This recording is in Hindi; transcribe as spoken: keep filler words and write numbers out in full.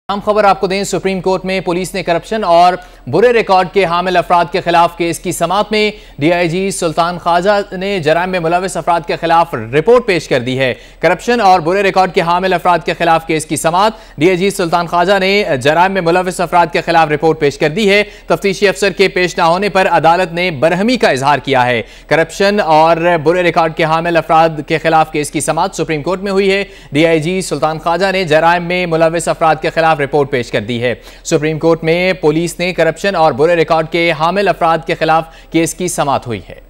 हम खबर आपको दें, सुप्रीम कोर्ट में पुलिस ने करप्शन और बुरे रिकॉर्ड के हामिल अफराद के खिलाफ केस की समाअत में डीआईजी सुल्तान ख्वाजा ने जराइम में मुलविस अफराद के खिलाफ रिपोर्ट पेश कर दी है। करप्शन और बुरे रिकॉर्ड के हामिल अफराद के खिलाफ केस की समाअत डीआईजी सुल्तान ख्वाजा ने जराइम में मुलविस अफराद के खिलाफ रिपोर्ट पेश कर दी है। तफ्तीशी अफसर के पेश न होने पर अदालत ने बरहमी का इजहार किया है। करप्शन और बुरे रिकॉर्ड के हामिल अफराद के खिलाफ केस की समाअत सुप्रीम कोर्ट में हुई है। डीआईजी सुल्तान ख्वाजा ने जराइम में मुलविस अफराद के खिलाफ रिपोर्ट पेश कर दी है। सुप्रीम कोर्ट में पुलिस ने करप्शन और बुरे रिकॉर्ड के हामिल अफराद के खिलाफ केस की समाअत हुई है।